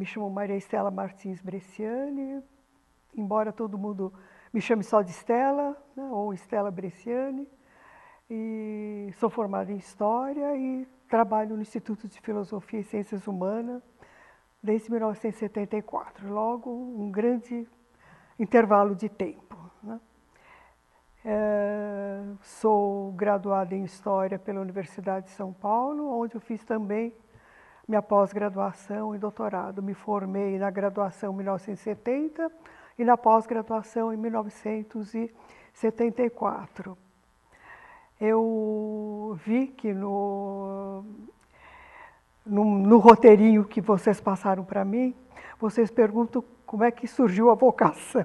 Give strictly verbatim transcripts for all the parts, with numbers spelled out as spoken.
chamo Maria Estela Martins Bresciani, embora todo mundo me chame só de Estela, né, ou Estela Bresciani. E sou formada em História e trabalho no Instituto de Filosofia e Ciências Humanas desde mil novecentos e setenta e quatro, logo um grande intervalo de tempo, né? É, sou graduada em História pela Universidade de São Paulo, onde eu fiz também minha pós-graduação e doutorado. Me formei na graduação em mil novecentos e setenta e na pós-graduação em mil novecentos e setenta e quatro. Eu vi que no, no, no roteirinho que vocês passaram para mim, vocês perguntam como é que surgiu a vocação.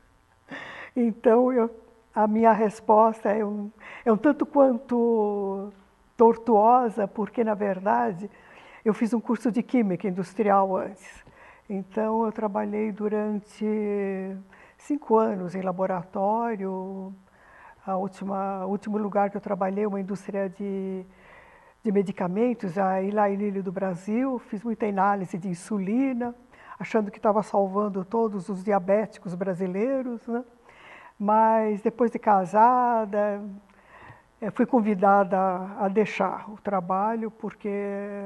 Então, eu, a minha resposta é um, é um tanto quanto tortuosa, porque, na verdade, eu fiz um curso de Química Industrial antes. Então, eu trabalhei durante cinco anos em laboratório. A última, o último lugar que eu trabalhei, uma indústria de, de medicamentos, a Eli Lilly do Brasil. Fiz muita análise de insulina, achando que estava salvando todos os diabéticos brasileiros, né? Mas depois de casada, fui convidada a deixar o trabalho, porque,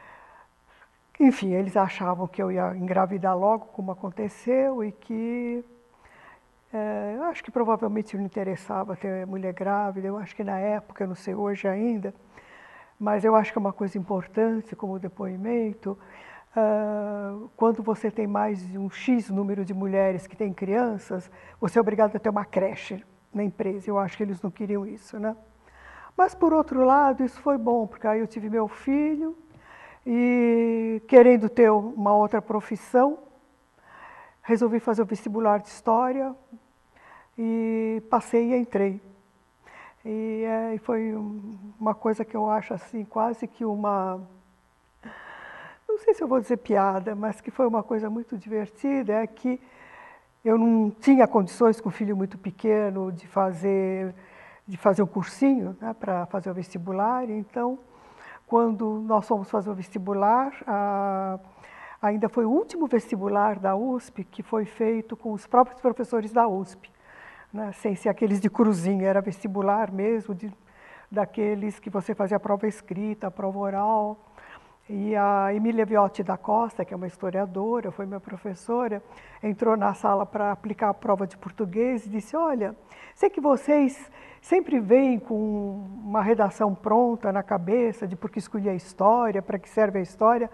enfim, eles achavam que eu ia engravidar logo, como aconteceu, e que É, eu acho que provavelmente não interessava ter mulher grávida, eu acho que na época, eu não sei hoje ainda, mas eu acho que é uma coisa importante como depoimento, uh, quando você tem mais de um X número de mulheres que têm crianças, você é obrigado a ter uma creche na empresa, eu acho que eles não queriam isso, né? Mas por outro lado, isso foi bom, porque aí eu tive meu filho e querendo ter uma outra profissão, resolvi fazer o vestibular de História e passei e entrei. E é, foi uma coisa que eu acho assim, quase que uma, não sei se eu vou dizer piada, mas que foi uma coisa muito divertida, é que eu não tinha condições com um filho muito pequeno de fazer, de fazer um cursinho, né, para fazer o vestibular. Então, quando nós fomos fazer o vestibular, a, ainda foi o último vestibular da U S P que foi feito com os próprios professores da U S P, né, sem ser aqueles de cruzinho, era vestibular mesmo, de, daqueles que você fazia a prova escrita, a prova oral. E a Emília Viotti da Costa, que é uma historiadora, foi minha professora, entrou na sala para aplicar a prova de português e disse: olha, sei que vocês sempre vêm com uma redação pronta na cabeça de por que escolhi a história, para que serve a história.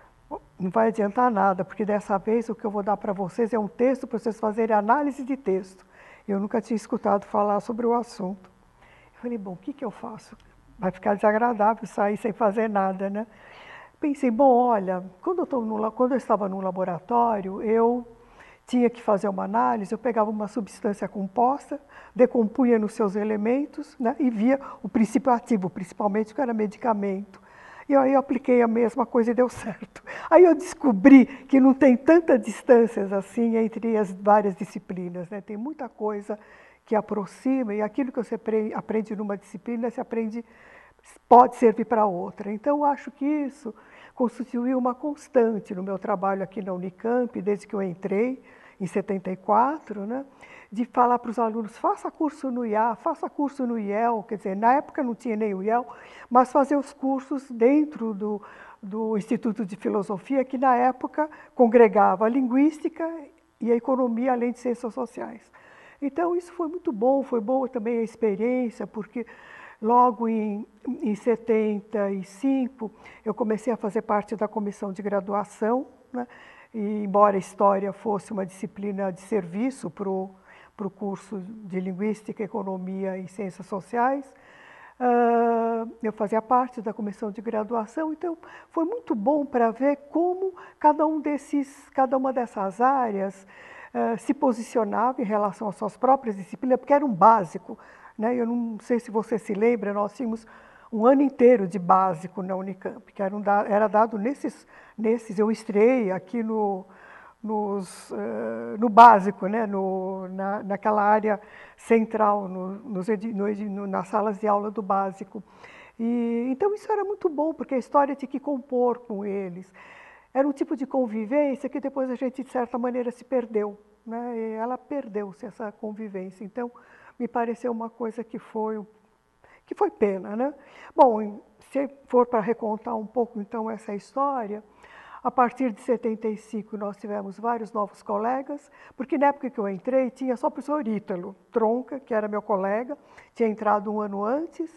Não vai adiantar nada, porque dessa vez o que eu vou dar para vocês é um texto para vocês fazerem análise de texto. Eu nunca tinha escutado falar sobre o assunto. Eu falei, bom, o que, que eu faço? Vai ficar desagradável sair sem fazer nada, né? Pensei, bom, olha, quando eu, tô no, quando eu estava no laboratório, eu tinha que fazer uma análise, eu pegava uma substância composta, decompunha nos seus elementos, né, e via o princípio ativo, principalmente que era medicamento. E aí eu apliquei a mesma coisa e deu certo. Aí eu descobri que não tem tantas distâncias assim entre as várias disciplinas, né? Tem muita coisa que aproxima, e aquilo que você aprende numa disciplina, você aprende, pode servir para outra. Então, eu acho que isso constituiu uma constante no meu trabalho aqui na Unicamp, desde que eu entrei, em setenta e quatro, né? De falar para os alunos, faça curso no I A, faça curso no I E L, quer dizer, na época não tinha nem o I E L, mas fazer os cursos dentro do, do Instituto de Filosofia, que na época congregava a linguística e a economia, além de ciências sociais. Então, isso foi muito bom, foi boa também a experiência, porque logo em, em setenta e cinco eu comecei a fazer parte da comissão de graduação, né? E, embora a história fosse uma disciplina de serviço para o para o curso de Linguística, Economia e Ciências Sociais, uh, eu fazia parte da comissão de graduação, então foi muito bom para ver como cada, um desses, cada uma dessas áreas uh, se posicionava em relação às suas próprias disciplinas, porque era um básico, né? Eu não sei se você se lembra, nós tínhamos um ano inteiro de básico na Unicamp, que era, um, era dado nesses, nesses, eu estreiei aqui no... Nos, uh, no básico, né? no, na, naquela área central, no, nos, no, no, nas salas de aula do básico. E, então, isso era muito bom, porque a história tinha que compor com eles. era um tipo de convivência que depois a gente, de certa maneira, se perdeu, né? E ela perdeu-se, essa convivência. Então, me pareceu uma coisa que foi, que foi pena, né? Bom, se for para recontar um pouco, então, essa história, a partir de setenta e cinco nós tivemos vários novos colegas, porque na época que eu entrei tinha só o professor Ítalo Tronca, que era meu colega, tinha entrado um ano antes,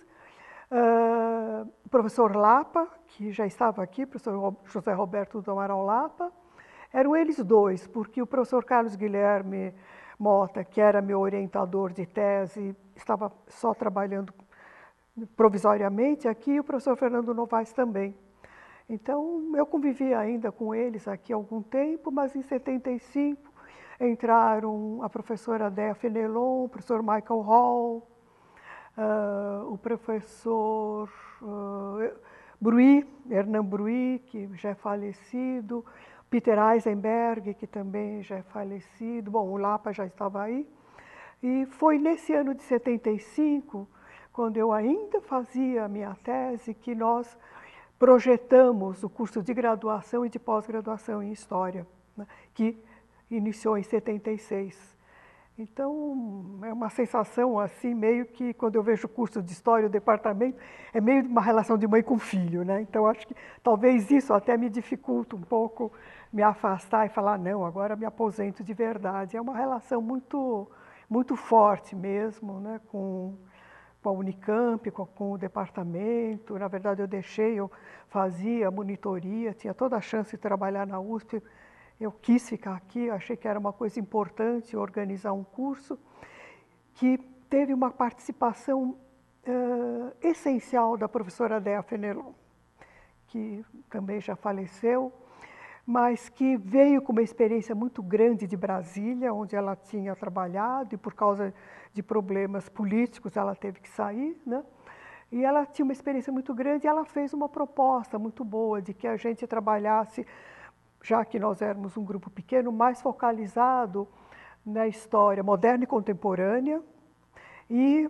uh, o professor Lapa, que já estava aqui, o professor José Roberto do Amaral Lapa, eram eles dois, porque o professor Carlos Guilherme Mota, que era meu orientador de tese, estava só trabalhando provisoriamente aqui, e o professor Fernando Novaes também. Então, eu convivi ainda com eles aqui há algum tempo, mas em setenta e cinco entraram a professora Déa Fenelon, o professor Michael Hall, uh, o professor uh, Bruy, Hernan Bruy, que já é falecido, Peter Eisenberg, que também já é falecido, bom, o Lapa já estava aí. E foi nesse ano de setenta e cinco, quando eu ainda fazia a minha tese, que nós projetamos o curso de graduação e de pós-graduação em História, né, que iniciou em setenta e seis. Então, é uma sensação assim, meio que quando eu vejo o curso de História, o departamento, é meio uma relação de mãe com filho, né? Então, acho que talvez isso até me dificulta um pouco me afastar e falar, não, agora me aposento de verdade. É uma relação muito, muito forte mesmo, né, com com a Unicamp, com, com o departamento. Na verdade, eu deixei, eu fazia monitoria, tinha toda a chance de trabalhar na U S P. Eu quis ficar aqui, achei que era uma coisa importante organizar um curso que teve uma participação uh, essencial da professora Déa Fenelon, que também já faleceu, mas que veio com uma experiência muito grande de Brasília, onde ela tinha trabalhado e por causa de problemas políticos ela teve que sair, né? E ela tinha uma experiência muito grande e ela fez uma proposta muito boa de que a gente trabalhasse, já que nós éramos um grupo pequeno, mais focalizado na história moderna e contemporânea e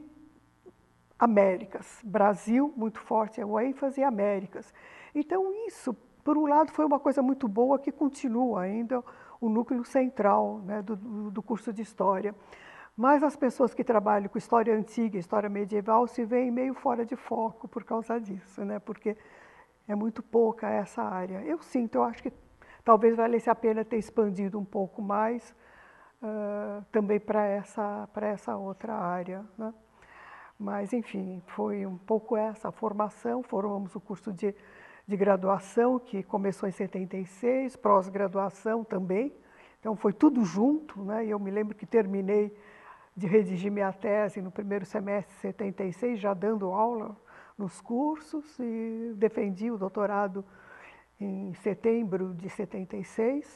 Américas. Brasil, muito forte, o ênfase em Américas. Então, isso, por um lado, foi uma coisa muito boa que continua ainda o núcleo central, né, do, do curso de História. Mas as pessoas que trabalham com história antiga, história medieval, se veem meio fora de foco por causa disso, né, porque é muito pouca essa área. Eu sinto, eu acho que talvez valesse a pena ter expandido um pouco mais uh, também para essa, para essa outra área, né? Mas, enfim, foi um pouco essa a formação. Formamos o curso de, de graduação, que começou em setenta e seis, pós-graduação também. Então, foi tudo junto, né? E eu me lembro que terminei de redigir minha tese no primeiro semestre de setenta e seis, já dando aula nos cursos, e defendi o doutorado em setembro de setenta e seis.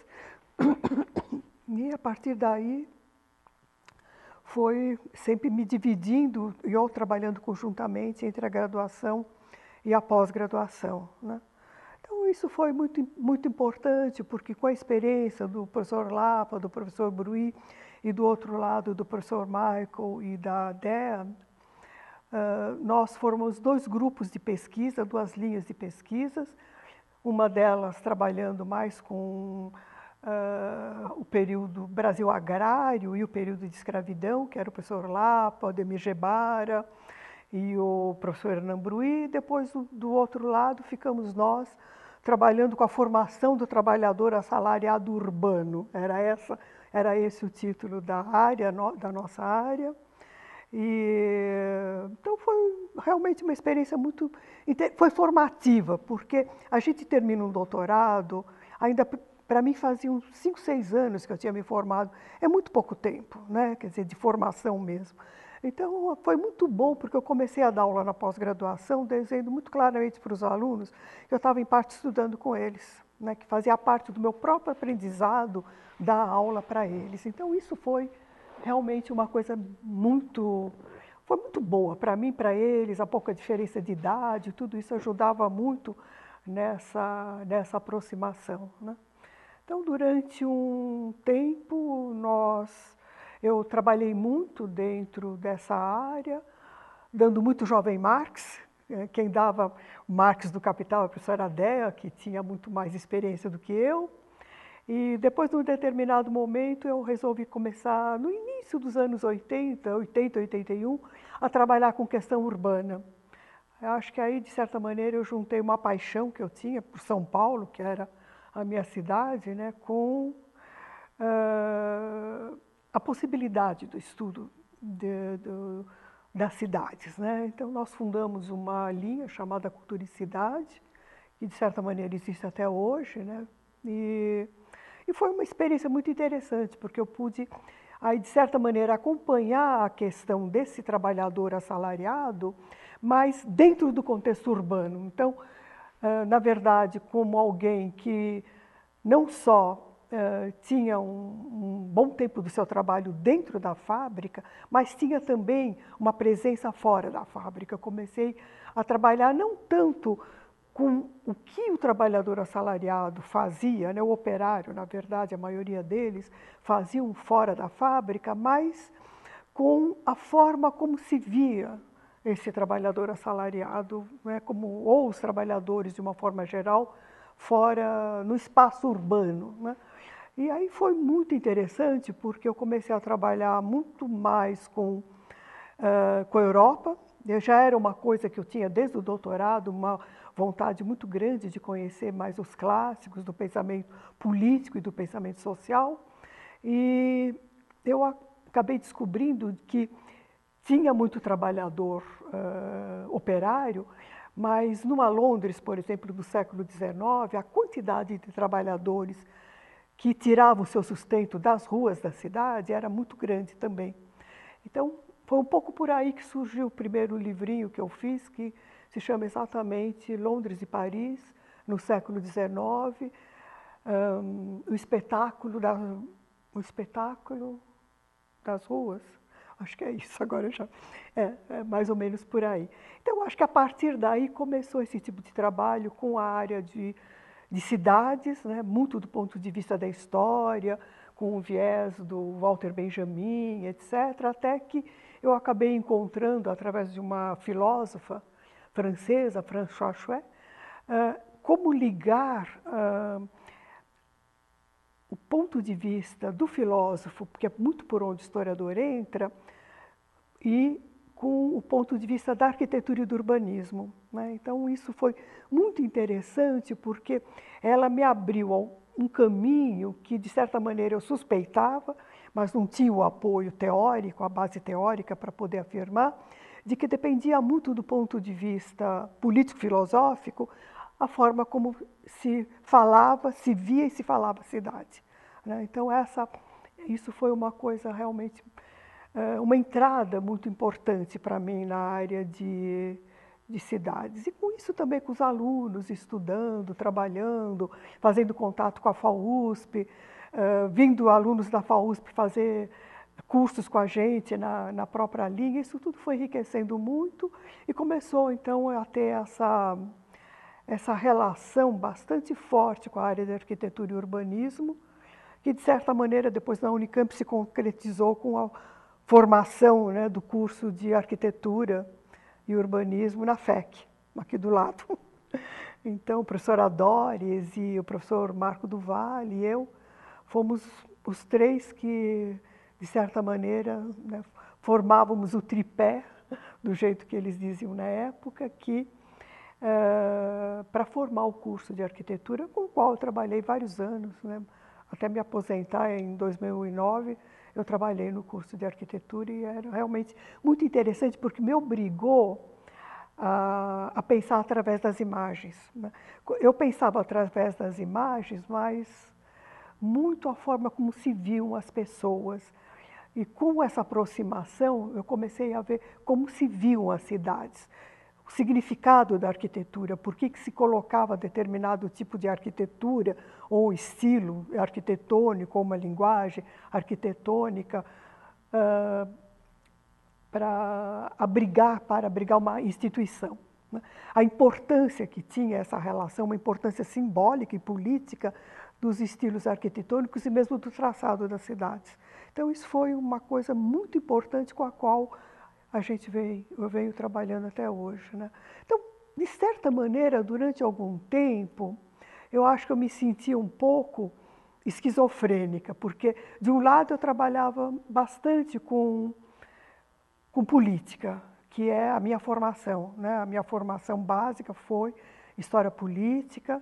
E, a partir daí, foi sempre me dividindo e eu trabalhando conjuntamente entre a graduação e a pós-graduação, né? Então, isso foi muito, muito importante, porque com a experiência do professor Lapa, do professor Bruy, e do outro lado do professor Michael e da Déa, uh, nós formamos dois grupos de pesquisa, duas linhas de pesquisas, uma delas trabalhando mais com Uh, o período Brasil agrário e o período de escravidão, que era o professor Lapa, o Ademir Gebara e o professor Hernan Bruy. Depois, do, do outro lado, ficamos nós trabalhando com a formação do trabalhador assalariado urbano. Era, essa, era esse o título da área, no, da nossa área. E, então, foi realmente uma experiência muito... Foi formativa, porque a gente termina um doutorado, ainda... Para mim, fazia uns cinco, seis anos que eu tinha me formado. É muito pouco tempo, né? Quer dizer, de formação mesmo. Então, foi muito bom, porque eu comecei a dar aula na pós-graduação, dizendo muito claramente para os alunos que eu estava, em parte, estudando com eles, né? Que fazia parte do meu próprio aprendizado dar aula para eles. Então, isso foi realmente uma coisa muito... Foi muito boa para mim, para eles, a pouca diferença de idade, tudo isso ajudava muito nessa, nessa aproximação, né? Então, durante um tempo, nós, eu trabalhei muito dentro dessa área, dando muito Jovem Marx, Quem dava o Marx do Capital, a professora Dea, que tinha muito mais experiência do que eu. E depois, num determinado momento, eu resolvi começar, no início dos anos oitenta, oitenta, oitenta e um, a trabalhar com questão urbana. Eu acho que aí, de certa maneira, eu juntei uma paixão que eu tinha por São Paulo, que era a minha cidade, né, com uh, a possibilidade do estudo de, de, das cidades, né? Então, nós fundamos uma linha chamada Cultura e Cidade, que, de certa maneira, existe até hoje, né? E, e foi uma experiência muito interessante, porque eu pude, aí, de certa maneira, acompanhar a questão desse trabalhador assalariado, mas dentro do contexto urbano. Então, na verdade, como alguém que não só tinha um, um bom tempo do seu trabalho dentro da fábrica, mas tinha também uma presença fora da fábrica. Eu comecei a trabalhar não tanto com o que o trabalhador assalariado fazia, né, o operário, na verdade, a maioria deles faziam fora da fábrica, mas com a forma como se via esse trabalhador assalariado, né, como, ou os trabalhadores, de uma forma geral, fora, no espaço urbano, né? E aí foi muito interessante, porque eu comecei a trabalhar muito mais com, uh, com a Europa. Eu já era uma coisa que eu tinha desde o doutorado, uma vontade muito grande de conhecer mais os clássicos do pensamento político e do pensamento social. E eu acabei descobrindo que tinha muito trabalhador uh, operário, mas numa Londres, por exemplo, do século dezenove, a quantidade de trabalhadores que tiravam o seu sustento das ruas da cidade era muito grande também. Então, foi um pouco por aí que surgiu o primeiro livrinho que eu fiz, que se chama exatamente Londres e Paris, no século dezenove, um, o espetáculo, da, o espetáculo das ruas. Acho que é isso, agora já é, é mais ou menos por aí. Então, acho que a partir daí começou esse tipo de trabalho com a área de, de cidades, né, muito do ponto de vista da história, com o viés do Walter Benjamin, etcétera, até que eu acabei encontrando, através de uma filósofa francesa, Françoise Chouet, uh, como ligar uh, o ponto de vista do filósofo, porque é muito por onde o historiador entra, e com o ponto de vista da arquitetura e do urbanismo, né? Então, isso foi muito interessante, porque ela me abriu um caminho que, de certa maneira, eu suspeitava, mas não tinha o apoio teórico, a base teórica para poder afirmar, de que dependia muito do ponto de vista político-filosófico a forma como se falava, se via e se falava a cidade, né? Então, essa, isso foi uma coisa realmente, uma entrada muito importante para mim na área de, de cidades. E com isso também com os alunos, estudando, trabalhando, fazendo contato com a FAUSP, uh, vindo alunos da FAUSP fazer cursos com a gente na, na própria linha. Isso tudo foi enriquecendo muito e começou então a ter essa, essa relação bastante forte com a área de arquitetura e urbanismo, que de certa maneira depois na Unicamp se concretizou com a formação, né, do curso de arquitetura e urbanismo na F E C, aqui do lado. Então, o professor Adores e o professor Marco do Vale e eu fomos os três que, de certa maneira, né, formávamos o tripé, do jeito que eles diziam na época, que uh, para formar o curso de arquitetura, com o qual eu trabalhei vários anos, né, até me aposentar em dois mil e nove, eu trabalhei no curso de arquitetura e era realmente muito interessante, porque me obrigou a, a pensar através das imagens, né? Eu pensava através das imagens, mas muito a forma como se viam as pessoas. E com essa aproximação, eu comecei a ver como se viam as cidades, o significado da arquitetura, por que que se colocava determinado tipo de arquitetura ou estilo arquitetônico, ou uma linguagem arquitetônica uh, para abrigar, para abrigar uma instituição, né? A importância que tinha essa relação, uma importância simbólica e política dos estilos arquitetônicos e mesmo do traçado das cidades. Então, isso foi uma coisa muito importante com a qual a gente vem, eu venho trabalhando até hoje, né? Então, de certa maneira, durante algum tempo, eu acho que eu me sentia um pouco esquizofrênica, porque, de um lado, eu trabalhava bastante com, com política, que é a minha formação, né? A minha formação básica foi história política,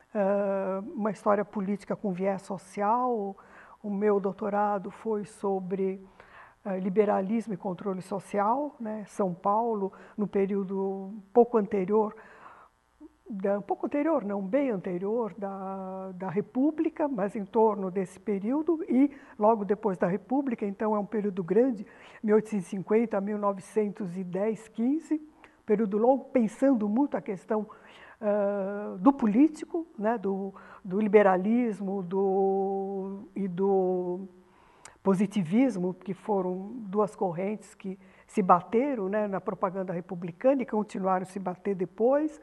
uma história política com viés social. O meu doutorado foi sobre liberalismo e controle social, né? São Paulo, no período pouco anterior, um pouco anterior, não, bem anterior da, da República, mas em torno desse período, e logo depois da República, então é um período grande, mil oitocentos e cinquenta a mil novecentos e dez, quinze, período longo, pensando muito a questão uh, do político, né, do, do liberalismo do, e do positivismo, que foram duas correntes que se bateram, né, na propaganda republicana e continuaram a se bater depois.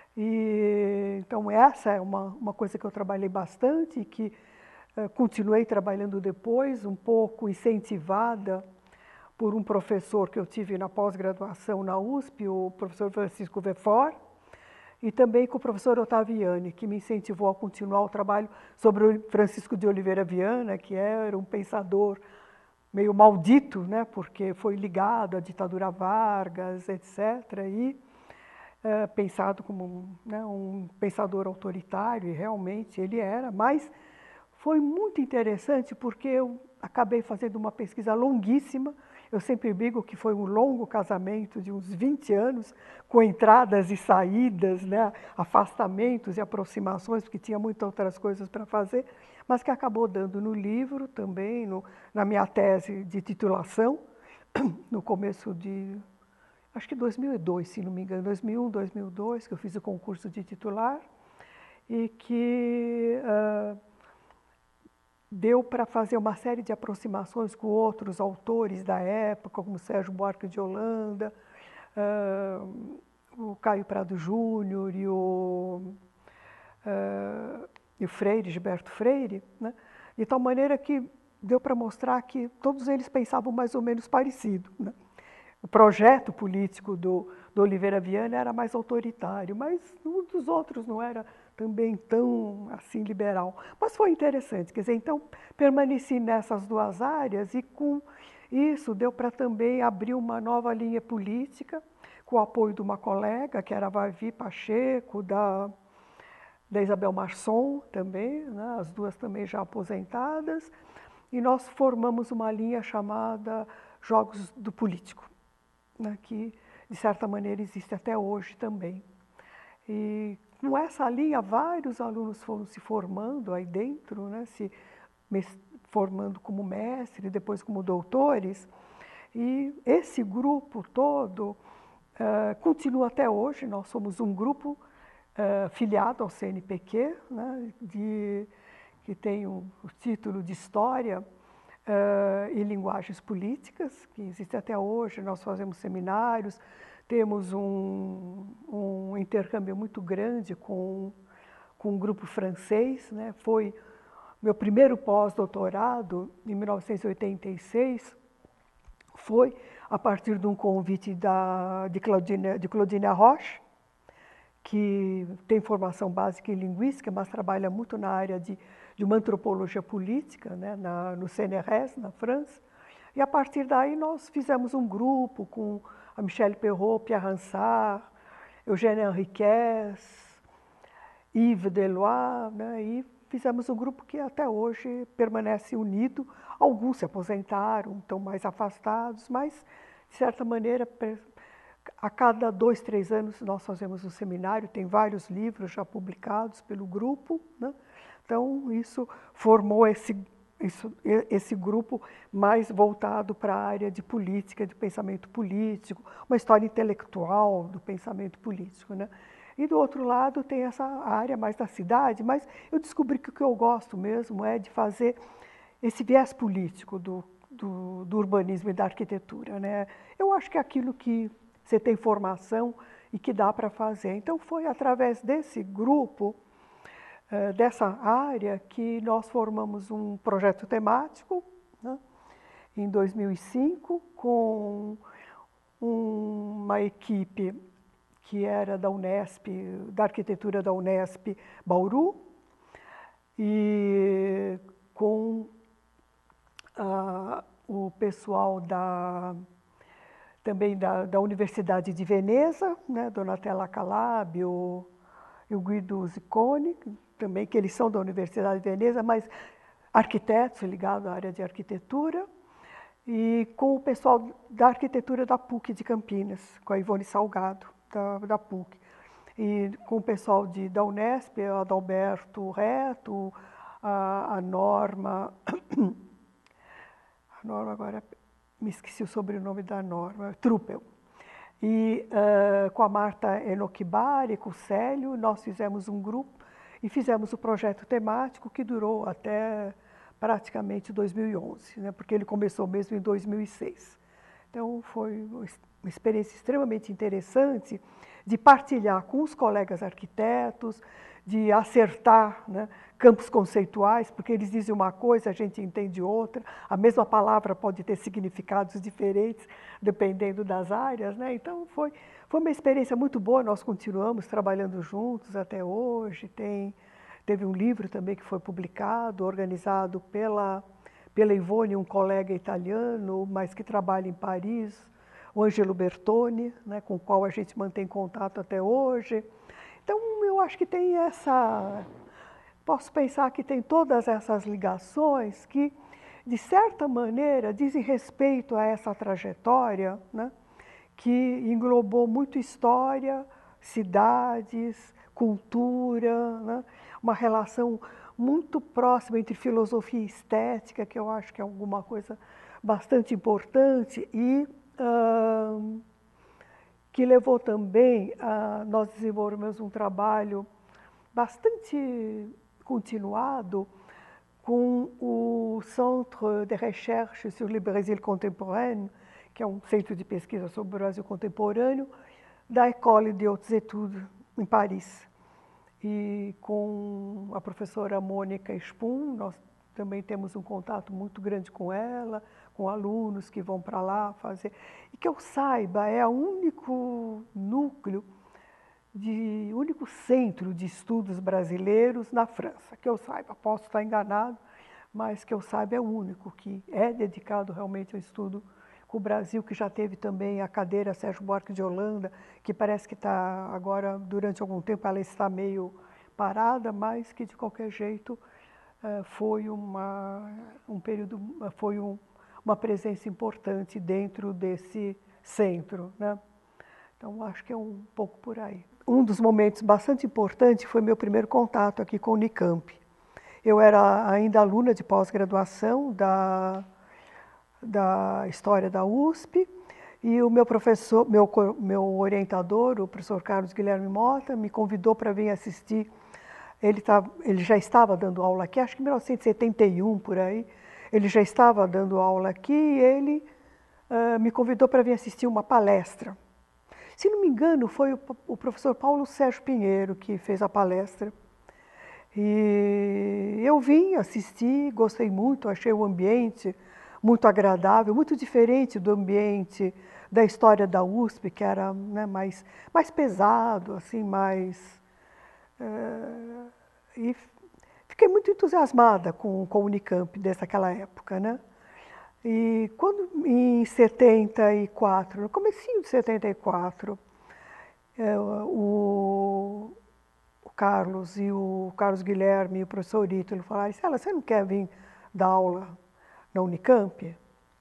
E, então, essa é uma, uma coisa que eu trabalhei bastante e que uh, continuei trabalhando depois, um pouco incentivada por um professor que eu tive na pós-graduação na U S P, o professor Francisco Vefort, e também com o professor Ottaviani, que me incentivou a continuar o trabalho sobre o Francisco de Oliveira Viana, que era um pensador meio maldito, né, porque foi ligado à ditadura Vargas, etcétera, e uh, pensado como, né, um pensador autoritário, e realmente ele era, mas foi muito interessante porque eu acabei fazendo uma pesquisa longuíssima. Eu sempre digo que foi um longo casamento de uns vinte anos, com entradas e saídas, né, afastamentos e aproximações, porque tinha muitas outras coisas para fazer, mas que acabou dando no livro também, no, na minha tese de titulação, no começo de, acho que dois mil e dois, se não me engano, dois mil e um, dois mil e dois, que eu fiz o concurso de titular, e que uh, deu para fazer uma série de aproximações com outros autores da época, como Sérgio Buarque de Holanda, uh, o Caio Prado Júnior e o, uh, e o Freire, Gilberto Freire, né? De tal maneira que deu para mostrar que todos eles pensavam mais ou menos parecido, né? O projeto político do, do Oliveira Viana era mais autoritário, mas um dos outros não era também tão assim liberal. Mas foi interessante, quer dizer, então permaneci nessas duas áreas e com isso deu para também abrir uma nova linha política, com o apoio de uma colega, que era a Vavi Pacheco, da, da Isabel Marçom também, né, as duas também já aposentadas, e nós formamos uma linha chamada Jogos do Político, né, que de certa maneira existe até hoje também. E com essa linha, vários alunos foram se formando aí dentro, né, se formando como mestre, depois como doutores, e esse grupo todo uh, continua até hoje. Nós somos um grupo uh, filiado ao C N P Q, né, de, que tem o, o título de História uh, e Linguagens Políticas, que existe até hoje. Nós fazemos seminários, temos um, um intercâmbio muito grande com, com um grupo francês, né? Foi meu primeiro pós-doutorado, em mil novecentos e oitenta e seis, foi a partir de um convite da, de, Claudine, de Claudine Roche, que tem formação básica em linguística, mas trabalha muito na área de, de uma antropologia política, né? na, no C N R S, na França. E a partir daí nós fizemos um grupo com a Michelle Perrault, Pierre Ransard, Eugène Henriquez, Yves Deloy, né? E fizemos um grupo que até hoje permanece unido. Alguns se aposentaram, estão mais afastados, mas, de certa maneira, a cada dois, três anos nós fazemos um seminário, tem vários livros já publicados pelo grupo, né? Então, isso formou esse Isso, esse grupo mais voltado para a área de política, de pensamento político, uma história intelectual do pensamento político, né? E do outro lado tem essa área mais da cidade, mas eu descobri que o que eu gosto mesmo é de fazer esse viés político do, do, do urbanismo e da arquitetura, né? Eu acho que é aquilo que você tem formação e que dá para fazer. Então foi através desse grupo, dessa área, que nós formamos um projeto temático, né, em dois mil e cinco, com um, uma equipe que era da Unesp, da arquitetura da Unesp Bauru, e com ah, o pessoal da, também da, da Universidade de Veneza, né, Donatella Calabio e o Guido Ziccone, também, que eles são da Universidade de Veneza, mas arquitetos ligados à área de arquitetura, e com o pessoal da arquitetura da PUC de Campinas, com a Ivone Salgado, da, da PUC. E com o pessoal de, da Unesp, o Adalberto Reto, a, a Norma, a Norma agora, me esqueci o sobrenome da Norma, Truppel. E uh, com a Marta Enoquibari, com o Célio, nós fizemos um grupo e fizemos o projeto temático que durou até praticamente dois mil e onze, né, porque ele começou mesmo em dois mil e seis. Então, foi uma experiência extremamente interessante de partilhar com os colegas arquitetos, de acertar, né, campos conceituais, porque eles dizem uma coisa, a gente entende outra, a mesma palavra pode ter significados diferentes, dependendo das áreas, né? Então, foi, foi uma experiência muito boa, nós continuamos trabalhando juntos até hoje, tem, teve um livro também que foi publicado, organizado pela, pela Ivone, um colega italiano, mas que trabalha em Paris, o Angelo Bertoni, né, com o qual a gente mantém contato até hoje. Então, eu acho que tem essa... Posso pensar que tem todas essas ligações que, de certa maneira, dizem respeito a essa trajetória, né, que englobou muito história, cidades, cultura, né, uma relação muito próxima entre filosofia e estética, que eu acho que é alguma coisa bastante importante, e uh, que levou também a nós desenvolvermos um trabalho bastante continuado com o Centre de Recherche sur le Brésil Contemporain, que é um centro de pesquisa sobre o Brasil contemporâneo, da École des Hautes Études, em Paris. E com a professora Mônica Spum, nós também temos um contato muito grande com ela, com alunos que vão para lá fazer. E que eu saiba, é o único núcleo, de único centro de estudos brasileiros na França, que eu saiba, posso estar enganado, mas que eu saiba é o único que é dedicado realmente ao estudo com o Brasil, que já teve também a cadeira Sérgio Buarque de Holanda, que parece que está agora, durante algum tempo, ela está meio parada, mas que de qualquer jeito foi uma, um período, foi um, uma presença importante dentro desse centro, né? Então, acho que é um pouco por aí. Um dos momentos bastante importantes foi meu primeiro contato aqui com o Unicamp. Eu era ainda aluna de pós-graduação da, da História da U S P, e o meu professor, meu, meu orientador, o professor Carlos Guilherme Mota, me convidou para vir assistir. Ele, tá, ele já estava dando aula aqui, acho que em mil novecentos e setenta e um, por aí, ele já estava dando aula aqui, e ele uh, me convidou para vir assistir uma palestra. Se não me engano, foi o, o professor Paulo Sérgio Pinheiro que fez a palestra. E eu vim assistir, gostei muito, achei o ambiente muito agradável, muito diferente do ambiente da história da U S P, que era, né, mais, mais pesado, assim, mais... Uh, e fiquei muito entusiasmada com, com o Unicamp dessa época, né? E quando, em setenta e quatro, no comecinho de setenta e quatro, é, o, o Carlos e o Carlos Guilherme e o professor Ítalo falaram assim, você não quer vir dar aula na Unicamp?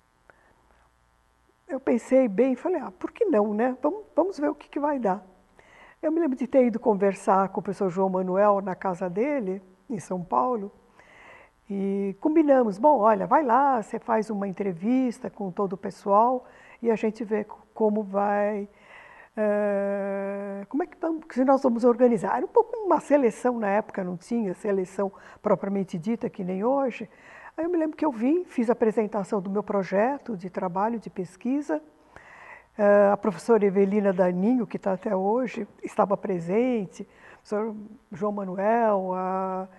Eu pensei bem e falei, ah, por que não, né? Vamos, vamos ver o que, que vai dar. Eu me lembro de ter ido conversar com o professor João Manuel na casa dele, em São Paulo, e combinamos, bom, olha, vai lá, você faz uma entrevista com todo o pessoal e a gente vê como vai, uh, como é que, vamos, que nós vamos organizar. Era um pouco uma seleção na época, não tinha seleção propriamente dita, que nem hoje. Aí eu me lembro que eu vim, fiz a apresentação do meu projeto de trabalho, de pesquisa. Uh, a professora Evelina Daninho, que está até hoje, estava presente, o professor João Manuel, a,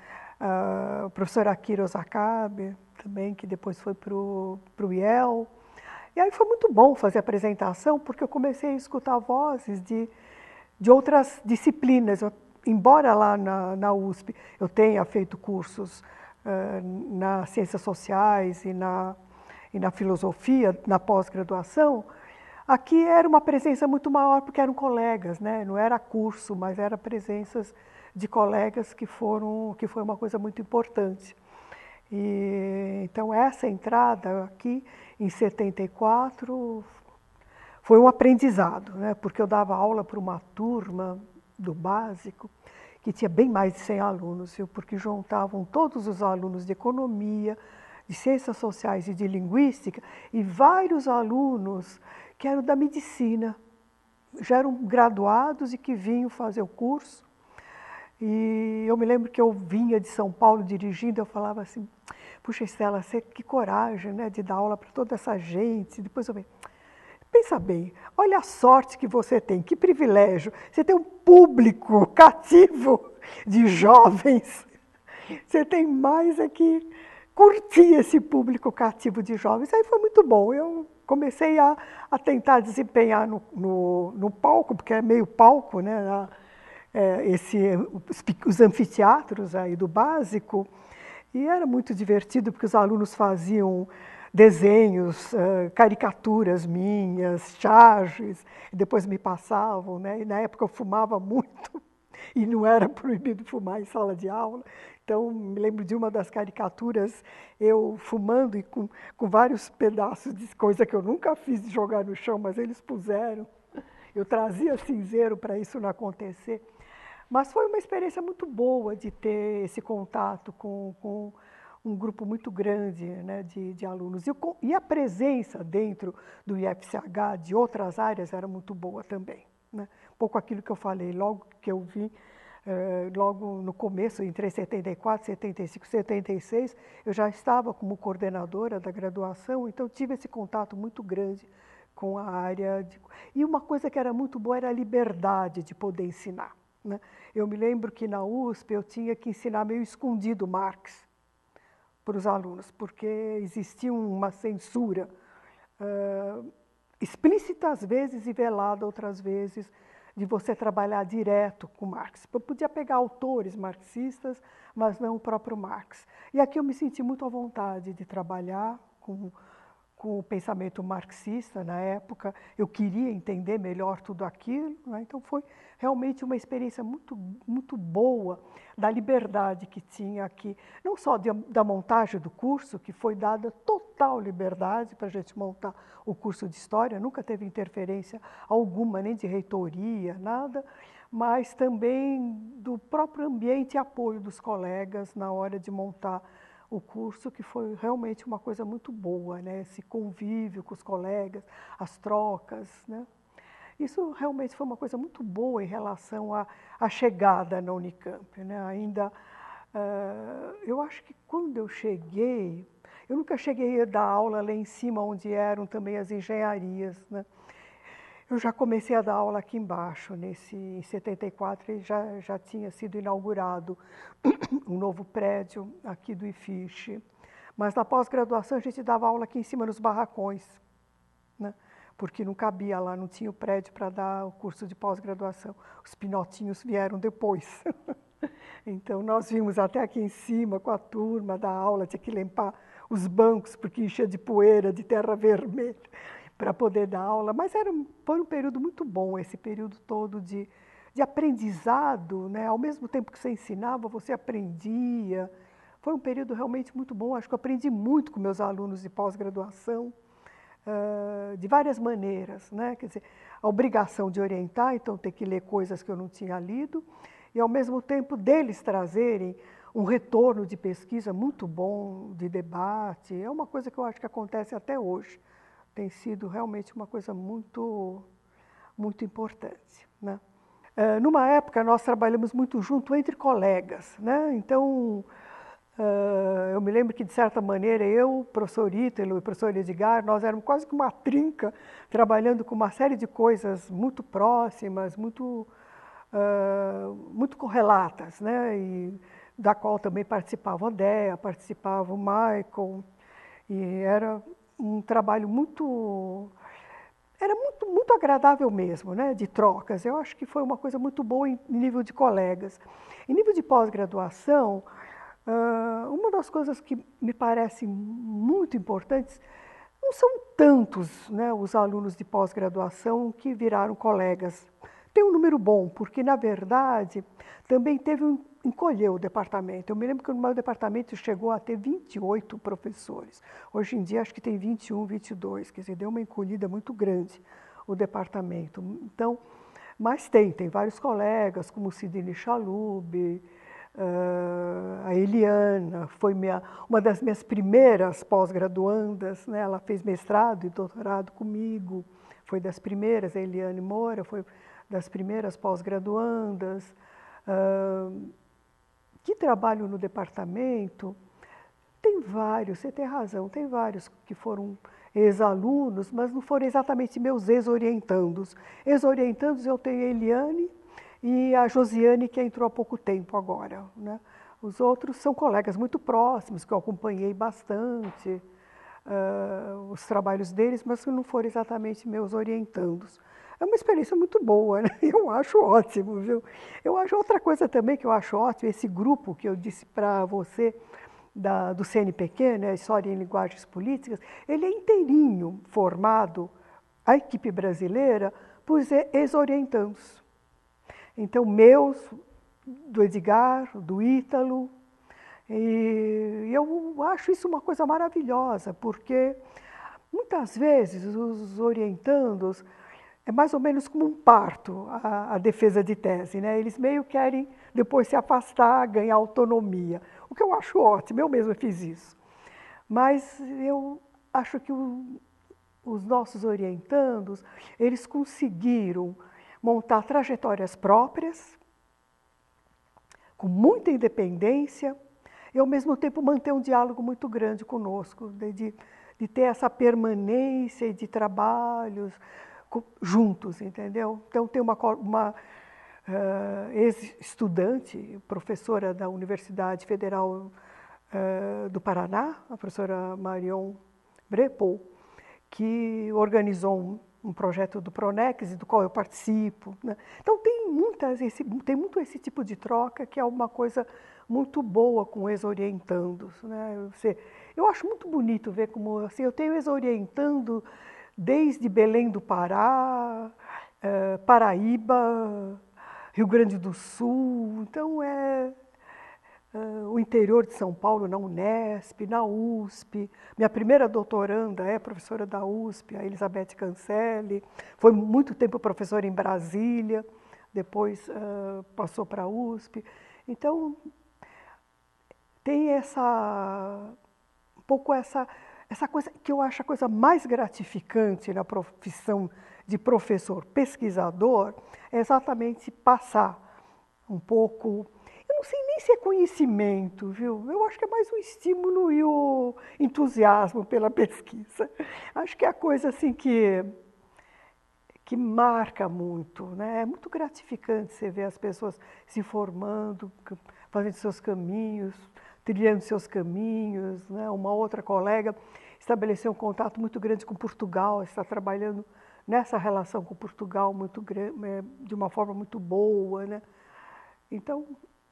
a professora Akira Osakabe, também, que depois foi para o I E L. E aí foi muito bom fazer a apresentação, porque eu comecei a escutar vozes de, de outras disciplinas. Eu, embora lá na, na U S P eu tenha feito cursos uh, nas ciências sociais e na, e na filosofia, na pós-graduação, aqui era uma presença muito maior, porque eram colegas, né? Não era curso, mas eram presenças de colegas que foram, que foi uma coisa muito importante. E, então, essa entrada aqui, em setenta e quatro, foi um aprendizado, né? Porque eu dava aula para uma turma do básico, que tinha bem mais de cem alunos, viu? Porque juntavam todos os alunos de economia, de ciências sociais e de linguística, e vários alunos que eram da medicina, já eram graduados e que vinham fazer o curso. E eu me lembro que eu vinha de São Paulo dirigindo, eu falava assim, puxa, Estela, você, que coragem, né, de dar aula para toda essa gente. Depois eu falei, pensa bem, olha a sorte que você tem, que privilégio. Você tem um público cativo de jovens. Você tem mais é que curtir esse público cativo de jovens. Aí foi muito bom. Eu comecei a, a tentar desempenhar no, no, no palco, porque é meio palco, né? Na, é, esse, os, os anfiteatros aí do básico. E era muito divertido, porque os alunos faziam desenhos, uh, caricaturas minhas, charges, e depois me passavam, né? E na época eu fumava muito, e não era proibido fumar em sala de aula. Então, me lembro de uma das caricaturas, eu fumando e com, com vários pedaços de coisa que eu nunca fiz de jogar no chão, mas eles puseram. Eu trazia cinzeiro para isso não acontecer. Mas foi uma experiência muito boa de ter esse contato com, com um grupo muito grande, né, de, de alunos. E, e a presença dentro do I F C H de outras áreas era muito boa também, né? Um pouco aquilo que eu falei, logo que eu vim, eh, logo no começo, entre setenta e quatro, setenta e cinco, setenta e seis, eu já estava como coordenadora da graduação, então tive esse contato muito grande com a área. De... E uma coisa que era muito boa era a liberdade de poder ensinar, né? Eu me lembro que na U S P eu tinha que ensinar meio escondido Marx para os alunos, porque existia uma censura uh, explícita às vezes e velada outras vezes, de você trabalhar direto com Marx. Eu podia pegar autores marxistas, mas não o próprio Marx. E aqui eu me senti muito à vontade de trabalhar com com o pensamento marxista na época, eu queria entender melhor tudo aquilo, né? Então foi realmente uma experiência muito, muito boa da liberdade que tinha aqui, não só de, da montagem do curso, que foi dada total liberdade para a gente montar o curso de História, nunca teve interferência alguma, nem de reitoria, nada, mas também do próprio ambiente e apoio dos colegas na hora de montar o curso, que foi realmente uma coisa muito boa, né? Esse convívio com os colegas, as trocas, né? Isso realmente foi uma coisa muito boa em relação à, à chegada na Unicamp, né? Ainda, uh, eu acho que quando eu cheguei, eu nunca cheguei a dar aula lá em cima, onde eram também as engenharias, né? Eu já comecei a dar aula aqui embaixo, nesse, em setenta e quatro, e já, já tinha sido inaugurado um novo prédio aqui do I F I S. Mas na pós-graduação a gente dava aula aqui em cima nos barracões, né? Porque não cabia lá, não tinha o prédio para dar o curso de pós-graduação. Os pinotinhos vieram depois. Então nós vimos até aqui em cima com a turma da aula, tinha que limpar os bancos porque enchia de poeira, de terra vermelha, para poder dar aula, mas era, foi um período muito bom, esse período todo de, de aprendizado, né? Ao mesmo tempo que você ensinava, você aprendia. Foi um período realmente muito bom, acho que eu aprendi muito com meus alunos de pós-graduação, uh, de várias maneiras, né? Quer dizer, a obrigação de orientar, então ter que ler coisas que eu não tinha lido, e ao mesmo tempo deles trazerem um retorno de pesquisa muito bom, de debate, é uma coisa que eu acho que acontece até hoje. Tem sido realmente uma coisa muito, muito importante, né? Uh, numa época, nós trabalhamos muito junto entre colegas, né? Então, uh, eu me lembro que, de certa maneira, eu, o professor Ítalo e o professor Edgar, nós éramos quase que uma trinca, trabalhando com uma série de coisas muito próximas, muito, uh, muito correlatas, né? E da qual também participava a Odéia, participava o Michael, e era um trabalho muito... Era muito, muito agradável mesmo, né, de trocas. Eu acho que foi uma coisa muito boa em nível de colegas. Em nível de pós-graduação, uh, uma das coisas que me parecem muito importantes, não são tantos, né, os alunos de pós-graduação que viraram colegas. Tem um número bom, porque, na verdade, também teve um, encolheu o departamento. Eu me lembro que no meu departamento chegou a ter vinte e oito professores. Hoje em dia, acho que tem vinte e um, vinte e dois, quer dizer, deu uma encolhida muito grande o departamento. Então, mas tem, tem vários colegas, como Sidney Chalub, uh, a Eliana, foi minha, uma das minhas primeiras pós-graduandas, né? Ela fez mestrado e doutorado comigo, foi das primeiras, a Eliane Moura, foi das primeiras pós-graduandas, uh, que trabalham no departamento. Tem vários, você tem razão, tem vários que foram ex-alunos, mas não foram exatamente meus ex-orientandos. Ex-orientandos eu tenho a Eliane e a Josiane, que entrou há pouco tempo agora, né? Os outros são colegas muito próximos, que eu acompanhei bastante uh, os trabalhos deles, mas que não foram exatamente meus orientandos. É uma experiência muito boa, né? Eu acho ótimo, viu? Eu acho outra coisa também que eu acho ótimo, esse grupo que eu disse para você, da, do C N P Q, né, História em Linguagens Políticas, ele é inteirinho formado, a equipe brasileira, por ex-orientandos. Então, meus, do Edgar, do Ítalo, e eu acho isso uma coisa maravilhosa, porque muitas vezes os orientandos é mais ou menos como um parto, a, a defesa de tese, né? Eles meio querem depois se afastar, ganhar autonomia, o que eu acho ótimo, eu mesma fiz isso. Mas eu acho que o, os nossos orientandos, eles conseguiram montar trajetórias próprias, com muita independência, e ao mesmo tempo manter um diálogo muito grande conosco, de, de, de ter essa permanência de trabalhos juntos, entendeu? Então, tem uma, uma uh, ex-estudante, professora da Universidade Federal uh, do Paraná, a professora Marion Brepol, que organizou um, um projeto do Pronex, do qual eu participo, né? Então, tem, muitas, esse, tem muito esse tipo de troca, que é uma coisa muito boa com ex-orientandos, né? Você, eu acho muito bonito ver como, assim, eu tenho ex-orientando desde Belém do Pará, eh, Paraíba, Rio Grande do Sul, então é eh, o interior de São Paulo, na Unesp, na U S P. Minha primeira doutoranda é professora da U S P, a Elizabeth Cancelli, foi muito tempo professora em Brasília, depois uh, passou para a U S P. Então, tem essa, um pouco essa... Essa coisa que eu acho a coisa mais gratificante na profissão de professor pesquisador é exatamente passar um pouco, eu não sei nem se é conhecimento, viu? Eu acho que é mais o estímulo e o entusiasmo pela pesquisa. Acho que é a coisa assim que, que marca muito, né? É muito gratificante você ver as pessoas se formando, fazendo seus caminhos, trilhando seus caminhos, né? Uma outra colega estabeleceu um contato muito grande com Portugal, está trabalhando nessa relação com Portugal muito de uma forma muito boa, né? Então,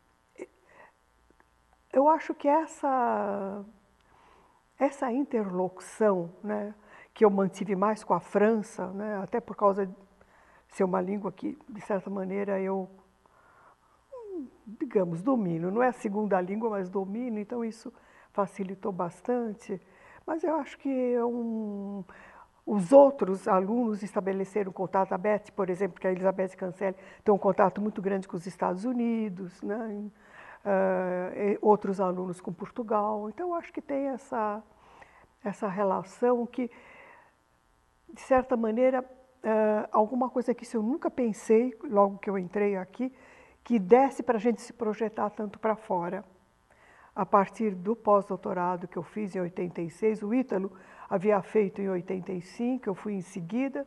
eu acho que essa essa interlocução, né, que eu mantive mais com a França, né, até por causa de ser uma língua que, de certa maneira, eu digamos, domino. Não é a segunda língua, mas domino, então isso facilitou bastante. Mas eu acho que um, os outros alunos estabeleceram contato. A Beth, por exemplo, que a Elizabeth Cancelli, tem um contato muito grande com os Estados Unidos, né? Uh, outros alunos com Portugal. Então, eu acho que tem essa, essa relação que, de certa maneira, uh, alguma coisa que eu nunca pensei, logo que eu entrei aqui, que desse para a gente se projetar tanto para fora. A partir do pós-doutorado que eu fiz em oitenta e seis, o Ítalo havia feito em oitenta e cinco, eu fui em seguida,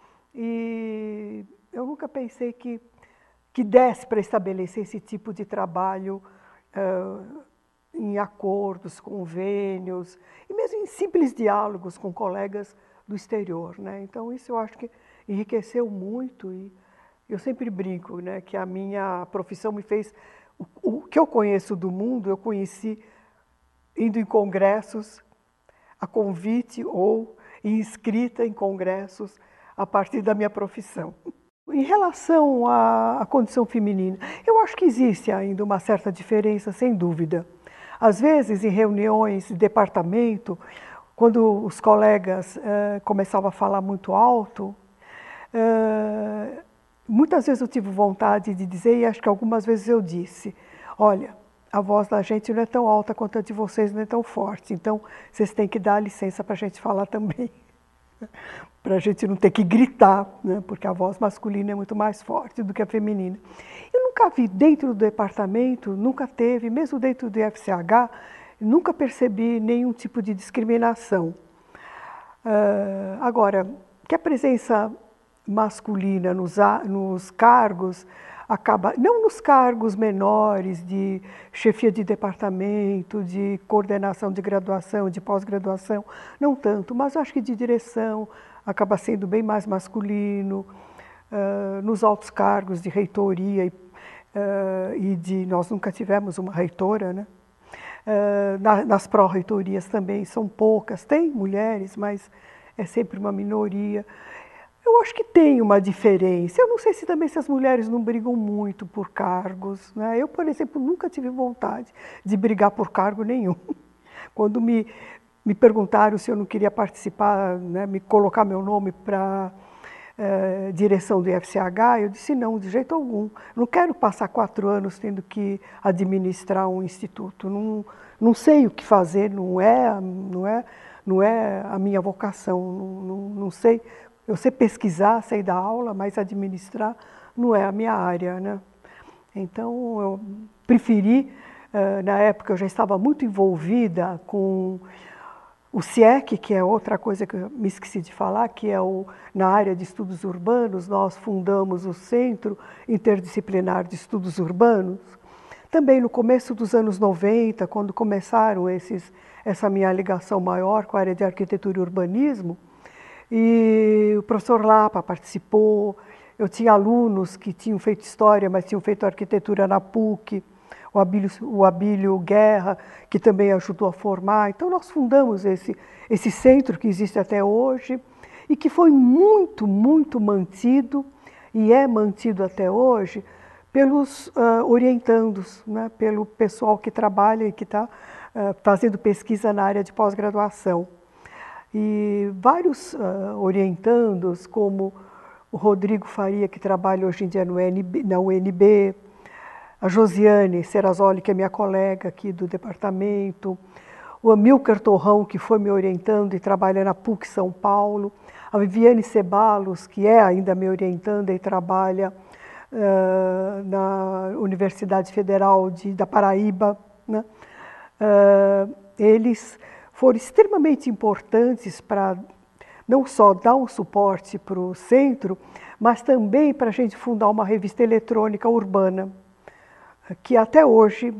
e eu nunca pensei que, que desse para estabelecer esse tipo de trabalho uh, em acordos, convênios, e mesmo em simples diálogos com colegas do exterior, né? Então, isso eu acho que enriqueceu muito e eu sempre brinco, né, que a minha profissão me fez... O, o que eu conheço do mundo, eu conheci indo em congressos, a convite ou inscrita em congressos a partir da minha profissão. Em relação à, à condição feminina, eu acho que existe ainda uma certa diferença, sem dúvida. Às vezes, em reuniões de departamento, quando os colegas eh, começavam a falar muito alto, eh, muitas vezes eu tive vontade de dizer, e acho que algumas vezes eu disse, olha, a voz da gente não é tão alta quanto a de vocês, não é tão forte, então vocês têm que dar licença para a gente falar também, para a gente não ter que gritar, né? Porque a voz masculina é muito mais forte do que a feminina. Eu nunca vi dentro do departamento, nunca teve, mesmo dentro do I F C H, nunca percebi nenhum tipo de discriminação. Uh, agora, que a presença masculina nos, nos cargos acaba, não nos cargos menores de chefia de departamento, de coordenação de graduação, de pós-graduação, não tanto, mas acho que de direção acaba sendo bem mais masculino, uh, nos altos cargos de reitoria e, uh, e de, nós nunca tivemos uma reitora, né? Uh, na, nas pró-reitorias também são poucas, tem mulheres, mas é sempre uma minoria. Eu acho que tem uma diferença. Eu não sei se também se as mulheres não brigam muito por cargos, né? Eu, por exemplo, nunca tive vontade de brigar por cargo nenhum. Quando me, me perguntaram se eu não queria participar, né, me colocar meu nome para eh, direção do I F C H, eu disse não, de jeito algum. Não quero passar quatro anos tendo que administrar um instituto. Não, não sei o que fazer, não é, não é, não é a minha vocação, não, não, não sei. Eu sei pesquisar, sei dar aula, mas administrar não é a minha área, né? Então, eu preferi, na época eu já estava muito envolvida com o C I E C, que é outra coisa que eu me esqueci de falar, que é o, na área de estudos urbanos, nós fundamos o Centro Interdisciplinar de Estudos Urbanos. Também no começo dos anos noventa, quando começaram esses, essa minha ligação maior com a área de arquitetura e urbanismo, e o professor Lapa participou, eu tinha alunos que tinham feito história, mas tinham feito arquitetura na PUC, o Abílio, o Abílio Guerra, que também ajudou a formar. Então nós fundamos esse, esse centro que existe até hoje e que foi muito, muito mantido e é mantido até hoje pelos uh, orientandos, né, pelo pessoal que trabalha e que está uh, fazendo pesquisa na área de pós-graduação. E vários uh, orientandos, como o Rodrigo Faria, que trabalha hoje em dia no U N B, na U N B, a Josiane Serrazoli, que é minha colega aqui do departamento, o Amilcar Torrão, que foi me orientando e trabalha na PUC São Paulo, a Viviane Ceballos, que é ainda me orientando e trabalha uh, na Universidade Federal de, da Paraíba, né? Uh, eles foram extremamente importantes para não só dar um suporte para o centro, mas também para a gente fundar uma revista eletrônica urbana, que até hoje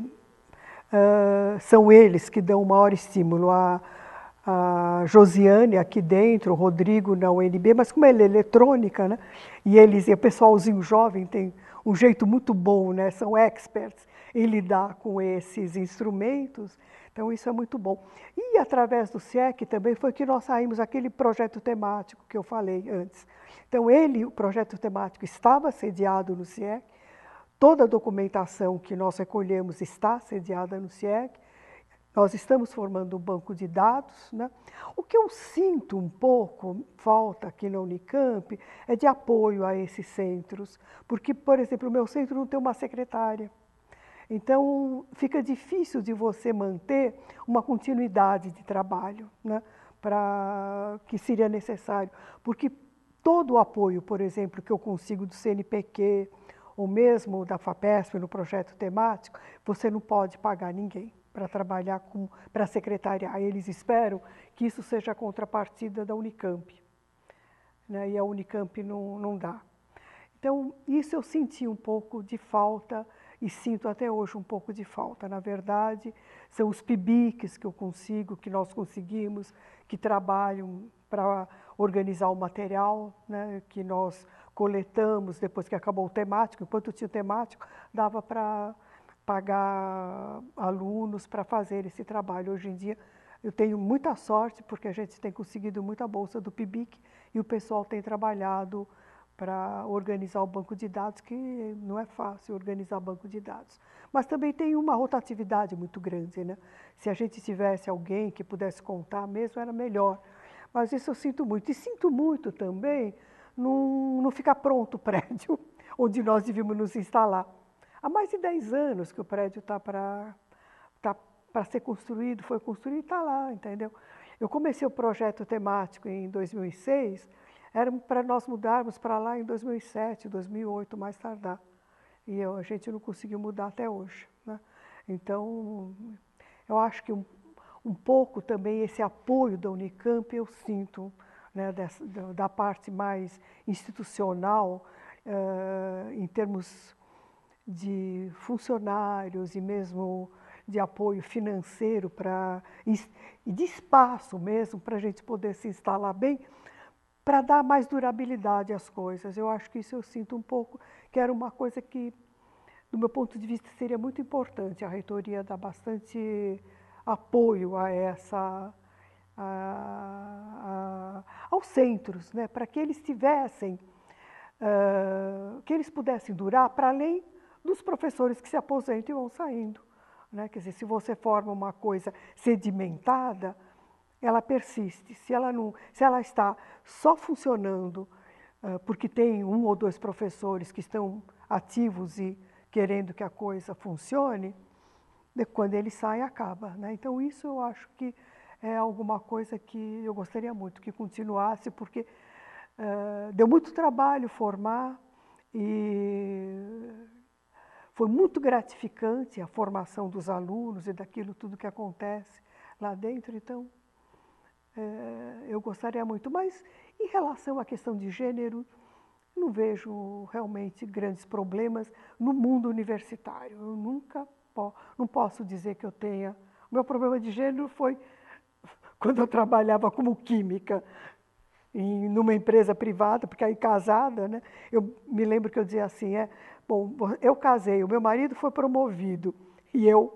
uh, são eles que dão o maior estímulo. A, a Josiane aqui dentro, o Rodrigo na U N B, mas como ela é eletrônica, né? E eles, e o pessoalzinho jovem tem um jeito muito bom, né? São experts em lidar com esses instrumentos. Então, isso é muito bom. E, através do C I E C, também foi que nós saímos aquele projeto temático que eu falei antes. Então, ele, o projeto temático, estava sediado no C I E C, toda a documentação que nós recolhemos está sediada no C I E C, nós estamos formando um banco de dados, né? O que eu sinto um pouco, falta aqui na Unicamp, é de apoio a esses centros, porque, por exemplo, o meu centro não tem uma secretária. Então, fica difícil de você manter uma continuidade de trabalho, né, para que seria necessário. Porque todo o apoio, por exemplo, que eu consigo do C N P Q, ou mesmo da FAPESP no projeto temático, você não pode pagar ninguém para trabalhar com, para secretariar. Eles esperam que isso seja a contrapartida da Unicamp, né, e a Unicamp não, não dá. Então, isso eu senti um pouco de falta e sinto até hoje um pouco de falta. Na verdade, são os P I B I Cs que eu consigo, que nós conseguimos, que trabalham para organizar o material, né, que nós coletamos depois que acabou o temático. Enquanto tinha o temático, dava para pagar alunos para fazer esse trabalho. Hoje em dia, eu tenho muita sorte, porque a gente tem conseguido muita bolsa do P I B I C e o pessoal tem trabalhado para organizar o banco de dados, que não é fácil organizar banco de dados. Mas também tem uma rotatividade muito grande, né? Se a gente tivesse alguém que pudesse contar mesmo, era melhor. Mas isso eu sinto muito. E sinto muito também não, não ficar pronto o prédio onde nós devíamos nos instalar. Há mais de dez anos que o prédio está para tá para ser construído, foi construído e está lá, entendeu? Eu comecei o projeto temático em dois mil e seis, era para nós mudarmos para lá em dois mil e sete, dois mil e oito, mais tardar. E eu, a gente não conseguiu mudar até hoje, né? Então, eu acho que um, um pouco também esse apoio da Unicamp eu sinto, né, dessa, da parte mais institucional, uh, em termos de funcionários e mesmo de apoio financeiro para, e de espaço mesmo para a gente poder se instalar bem, para dar mais durabilidade às coisas. Eu acho que isso eu sinto um pouco, que era uma coisa que, do meu ponto de vista, seria muito importante. A reitoria dar bastante apoio a essa, a, a, aos centros, né, para que eles tivessem, uh, que eles pudessem durar para além dos professores que se aposentam e vão saindo, né? Quer dizer, se você forma uma coisa sedimentada, ela persiste. Se ela, não, se ela está só funcionando uh, porque tem um ou dois professores que estão ativos e querendo que a coisa funcione, de, quando ele sai, acaba, né? Então, isso eu acho que é alguma coisa que eu gostaria muito que continuasse, porque uh, deu muito trabalho formar e foi muito gratificante a formação dos alunos e daquilo tudo que acontece lá dentro. Então, é, eu gostaria muito. Mas, em relação à questão de gênero, não vejo realmente grandes problemas no mundo universitário. Eu nunca po- não posso dizer que eu tenha. O meu problema de gênero foi quando eu trabalhava como química em numa empresa privada, porque aí casada, né? Eu me lembro que eu dizia assim, é, bom, eu casei, o meu marido foi promovido e eu,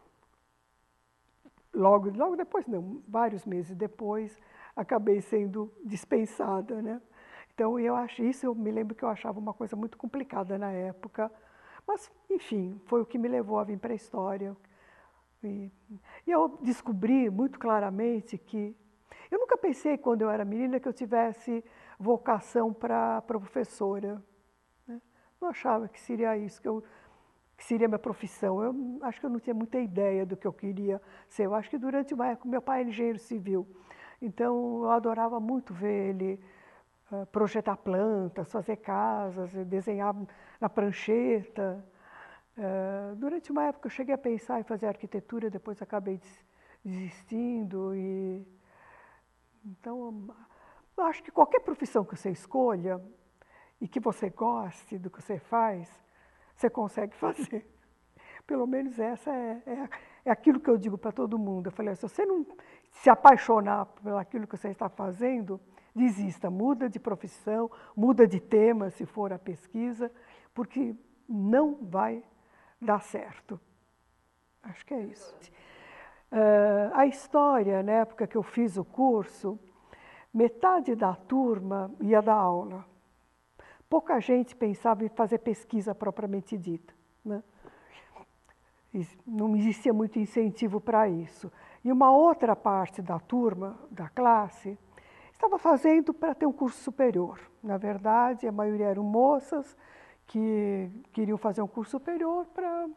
logo, logo depois, não, vários meses depois, acabei sendo dispensada, né? Então, eu acho isso, eu me lembro que eu achava uma coisa muito complicada na época, mas, enfim, foi o que me levou a vir para a história. E, e eu descobri muito claramente que eu nunca pensei, quando eu era menina, que eu tivesse vocação para professora, né? Não achava que seria isso, que, eu, que seria minha profissão. Eu acho que eu não tinha muita ideia do que eu queria ser. Eu acho que durante uma época, meu pai era engenheiro civil, então eu adorava muito ver ele uh, projetar plantas, fazer casas, desenhar na prancheta. Uh, durante uma época eu cheguei a pensar em fazer arquitetura, depois acabei desistindo e... Então, eu acho que qualquer profissão que você escolha e que você goste do que você faz, você consegue fazer. Pelo menos essa é, é, é aquilo que eu digo para todo mundo. Eu falei, se você não se apaixonar por aquilo que você está fazendo, desista, muda de profissão, muda de tema, se for a pesquisa, porque não vai dar certo. Acho que é isso. Uh, a história, na época que eu fiz o curso, metade da turma ia dar aula. Pouca gente pensava em fazer pesquisa propriamente dita, né? Não existia muito incentivo para isso. E uma outra parte da turma, da classe, estava fazendo para ter um curso superior. Na verdade, a maioria eram moças que queriam fazer um curso superior para...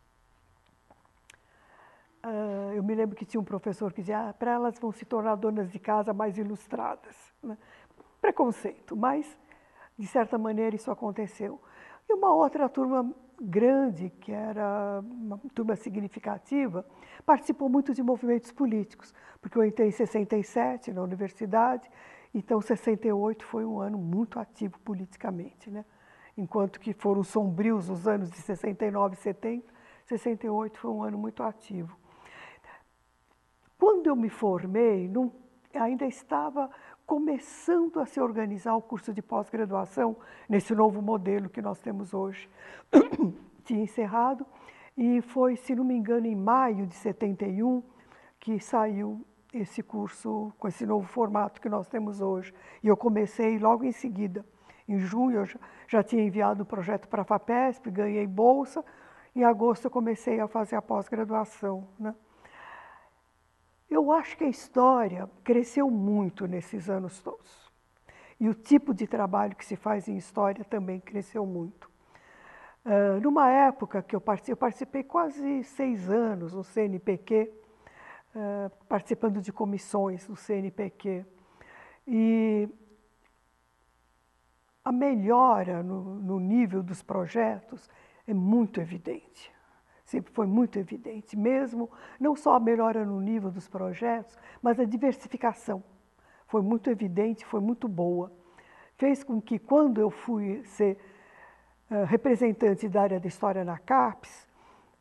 Uh, eu me lembro que tinha um professor que dizia, ah, para elas vão se tornar donas de casa mais ilustradas, né? Preconceito, mas, de certa maneira, isso aconteceu. E uma outra turma grande, que era uma turma significativa, participou muito de movimentos políticos, porque eu entrei em sessenta e sete na universidade, então sessenta e oito foi um ano muito ativo politicamente, né? enquanto que foram sombrios os anos de sessenta e nove, setenta, sessenta e oito foi um ano muito ativo. Quando eu me formei, não, ainda estava começando a se organizar o curso de pós-graduação nesse novo modelo que nós temos hoje. Tinha encerrado e foi, se não me engano, em maio de setenta e um que saiu esse curso com esse novo formato que nós temos hoje. E eu comecei logo em seguida. Em junho eu já, já tinha enviado o projeto para a FAPESP, ganhei bolsa. Em agosto eu comecei a fazer a pós-graduação, né? Eu acho que a história cresceu muito nesses anos todos. E o tipo de trabalho que se faz em história também cresceu muito. Uh, numa época que eu participei, eu participei quase seis anos no C N P Q, uh, participando de comissões do C N P Q. E a melhora no, no nível dos projetos é muito evidente. Sempre foi muito evidente, mesmo não só a melhora no nível dos projetos, mas a diversificação. Foi muito evidente, foi muito boa. Fez com que, quando eu fui ser uh, representante da área de História na CAPES,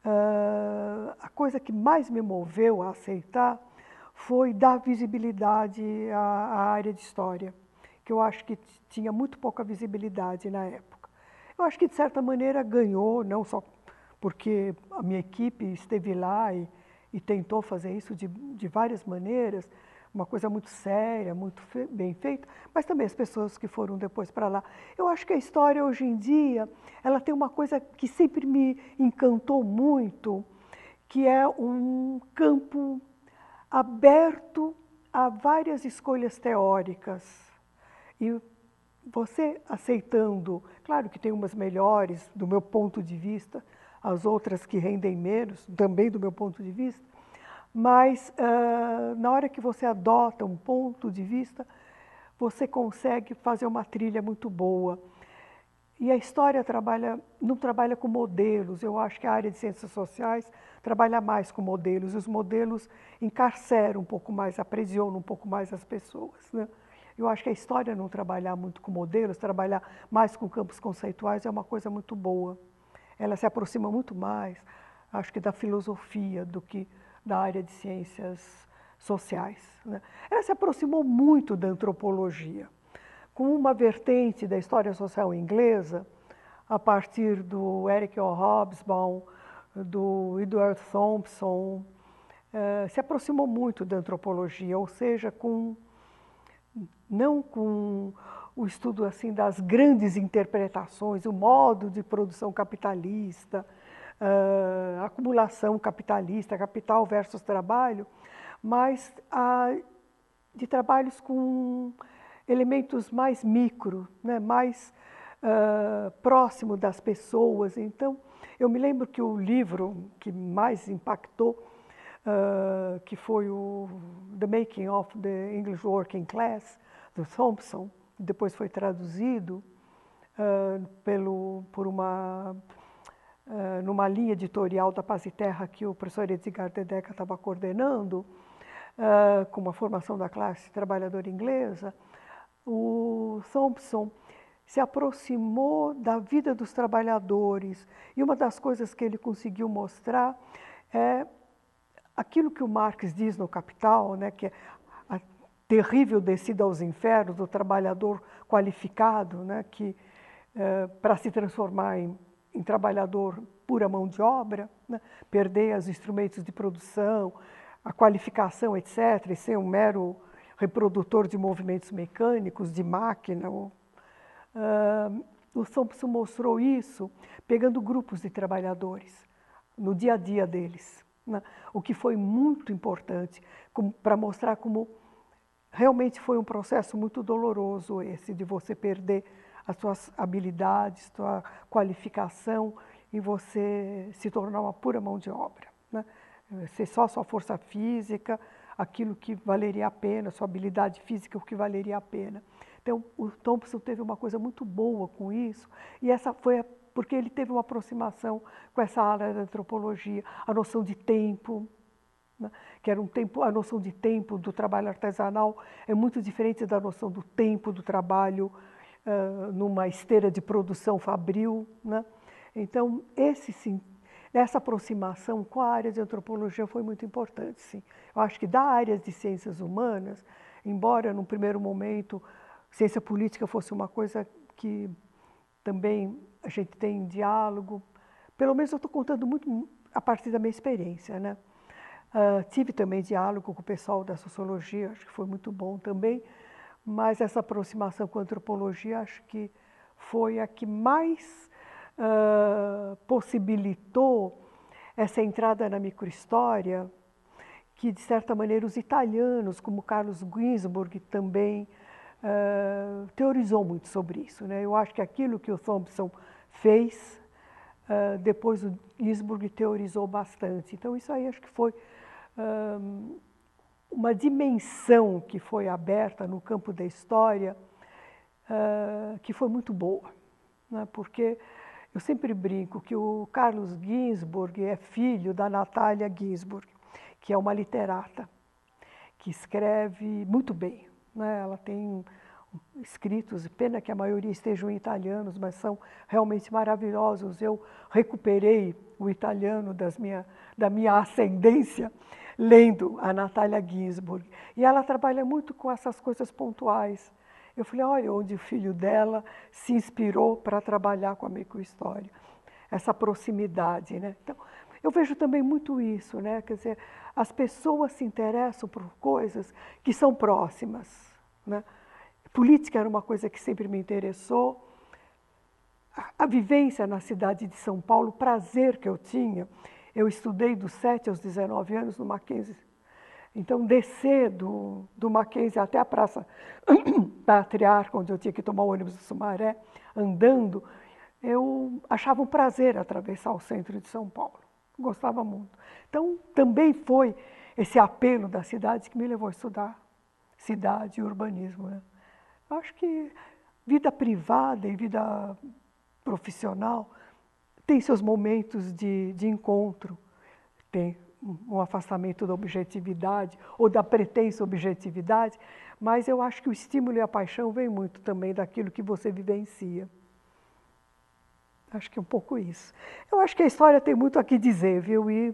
uh, a coisa que mais me moveu a aceitar foi dar visibilidade à, à área de História, que eu acho que tinha muito pouca visibilidade na época. Eu acho que, de certa maneira, ganhou, não só porque a minha equipe esteve lá e, e tentou fazer isso de, de várias maneiras, uma coisa muito séria, muito fe, bem feita, mas também as pessoas que foram depois para lá. Eu acho que a história, hoje em dia, ela tem uma coisa que sempre me encantou muito, que é um campo aberto a várias escolhas teóricas. E você aceitando, claro que tem umas melhores, do meu ponto de vista, as outras que rendem menos, também do meu ponto de vista, mas uh, na hora que você adota um ponto de vista, você consegue fazer uma trilha muito boa. E a história trabalha, não trabalha com modelos, eu acho que a área de ciências sociais trabalha mais com modelos, e os modelos encarceram um pouco mais, aprisionam um pouco mais as pessoas, né? Eu acho que a história não trabalhar muito com modelos, trabalhar mais com campos conceituais é uma coisa muito boa. Ela se aproxima muito mais, acho que da filosofia do que da área de ciências sociais, né? Ela se aproximou muito da antropologia, com uma vertente da história social inglesa, a partir do Eric O. Hobsbawm, do Edward Thompson, eh, se aproximou muito da antropologia, ou seja, com, não com o estudo assim das grandes interpretações, o modo de produção capitalista, uh, acumulação capitalista, capital versus trabalho, mas uh, de trabalhos com elementos mais micro, né, mais uh, próximo das pessoas. Então, eu me lembro que o livro que mais impactou, uh, que foi o The Making of the English Working Class, do Thompson, depois foi traduzido uh, pelo, por uma, uh, numa linha editorial da Paz e Terra que o professor Edgar Dedeca estava coordenando, uh, com uma formação da classe trabalhadora inglesa. O Thompson se aproximou da vida dos trabalhadores, e uma das coisas que ele conseguiu mostrar é aquilo que o Marx diz no Capital, né, que é a terrível descida aos infernos do trabalhador qualificado, né, que eh, para se transformar em, em trabalhador pura mão de obra, né, perder os instrumentos de produção, a qualificação, etcétera, e ser um mero reprodutor de movimentos mecânicos, de máquina. Uh, o Thompson mostrou isso pegando grupos de trabalhadores no dia a dia deles, né, o que foi muito importante para mostrar como realmente foi um processo muito doloroso esse, de você perder as suas habilidades, sua qualificação, e você se tornar uma pura mão de obra, né? Ser só sua força física, aquilo que valeria a pena, sua habilidade física, o que valeria a pena. Então, o Thompson teve uma coisa muito boa com isso, e essa foi a, porque ele teve uma aproximação com essa área da antropologia, a noção de tempo, né, que era um tempo, a noção de tempo do trabalho artesanal é muito diferente da noção do tempo do trabalho uh, numa esteira de produção fabril, né? Então, esse sim, essa aproximação com a área de antropologia foi muito importante, sim. Eu acho que da área de ciências humanas, embora num primeiro momento ciência política fosse uma coisa que também a gente tem diálogo, pelo menos eu estou contando muito a partir da minha experiência, né? Uh, tive também diálogo com o pessoal da sociologia, acho que foi muito bom também, mas essa aproximação com a antropologia acho que foi a que mais uh, possibilitou essa entrada na microhistória, que de certa maneira os italianos, como Carlos Ginzburg, também uh, teorizou muito sobre isso, né? Eu acho que aquilo que o Thompson fez, uh, depois o Ginzburg teorizou bastante. Então isso aí acho que foi uh, uma dimensão que foi aberta no campo da história, uh, que foi muito boa, né? Porque eu sempre brinco que o Carlos Ginzburg é filho da Natália Ginzburg, que é uma literata, que escreve muito bem, né? Ela tem escritos, pena que a maioria estejam em italianos, mas são realmente maravilhosos. Eu recuperei o italiano das minha, da minha ascendência lendo a Natália Ginzburg. E ela trabalha muito com essas coisas pontuais. Eu falei, olha onde o filho dela se inspirou para trabalhar com a microhistória. Essa proximidade, né? Então, eu vejo também muito isso, né? Quer dizer, as pessoas se interessam por coisas que são próximas, né? Política era uma coisa que sempre me interessou. A, a vivência na cidade de São Paulo, o prazer que eu tinha. Eu estudei dos sete aos dezenove anos no Mackenzie. Então, descer do, do Mackenzie até a Praça Patriarca, onde eu tinha que tomar o ônibus do Sumaré, andando, eu achava um prazer atravessar o centro de São Paulo. Gostava muito. Então, também foi esse apelo da cidade que me levou a estudar cidade e urbanismo, né? Acho que vida privada e vida profissional tem seus momentos de, de encontro, tem um afastamento da objetividade ou da pretensa objetividade, mas eu acho que o estímulo e a paixão vem muito também daquilo que você vivencia. Acho que é um pouco isso. Eu acho que a história tem muito a que dizer, viu? E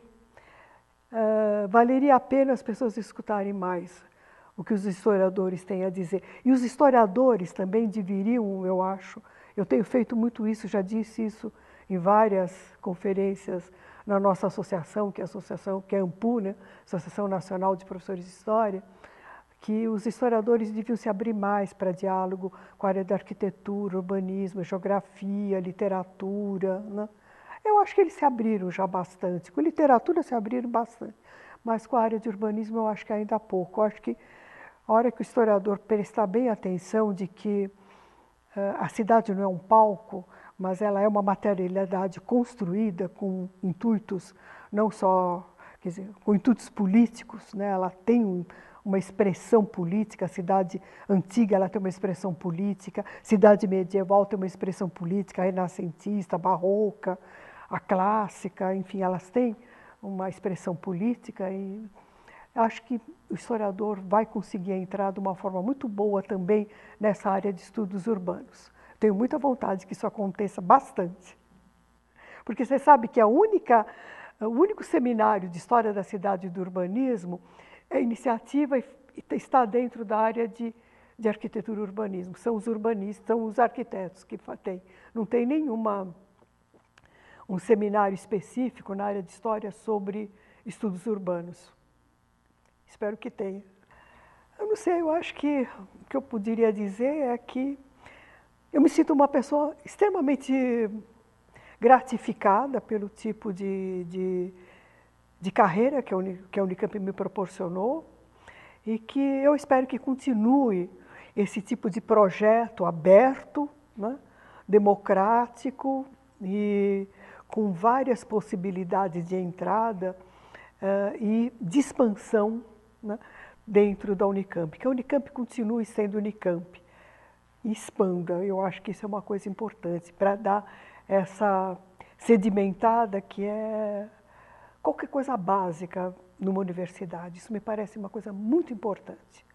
uh, valeria a pena as pessoas escutarem mais o que os historiadores têm a dizer. E os historiadores também deveriam, eu acho, eu tenho feito muito isso, já disse isso em várias conferências na nossa associação, que é a associação, que é a AMPU, né? Associação Nacional de Professores de História, que os historiadores deviam se abrir mais para diálogo com a área da arquitetura, urbanismo, geografia, literatura, né? Eu acho que eles se abriram já bastante. Com literatura se abriram bastante, mas com a área de urbanismo eu acho que ainda há pouco. Eu acho que a hora que o historiador prestar bem atenção de que uh, a cidade não é um palco, mas ela é uma materialidade construída com intuitos, não só, quer dizer, com intuitos políticos, né? Ela tem um, uma expressão política, a cidade antiga ela tem uma expressão política, cidade medieval tem uma expressão política, a renascentista, a barroca, a clássica, enfim, elas têm uma expressão política e acho que o historiador vai conseguir entrar de uma forma muito boa também nessa área de estudos urbanos. Tenho muita vontade que isso aconteça bastante. Porque você sabe que a única, o único seminário de História da Cidade e do Urbanismo é iniciativa e está dentro da área de, de arquitetura e urbanismo. São os urbanistas, são os arquitetos que têm. Não tem nenhuma, um seminário específico na área de História sobre estudos urbanos. Espero que tenha. Eu não sei, eu acho que o que eu poderia dizer é que eu me sinto uma pessoa extremamente gratificada pelo tipo de, de, de carreira que a, Uni, que a Unicamp me proporcionou e que eu espero que continue esse tipo de projeto aberto, né, democrático e com várias possibilidades de entrada uh, e de expansão, né, dentro da Unicamp, que a Unicamp continue sendo Unicamp e expanda. Eu acho que isso é uma coisa importante para dar essa sedimentada que é qualquer coisa básica numa universidade. Isso me parece uma coisa muito importante.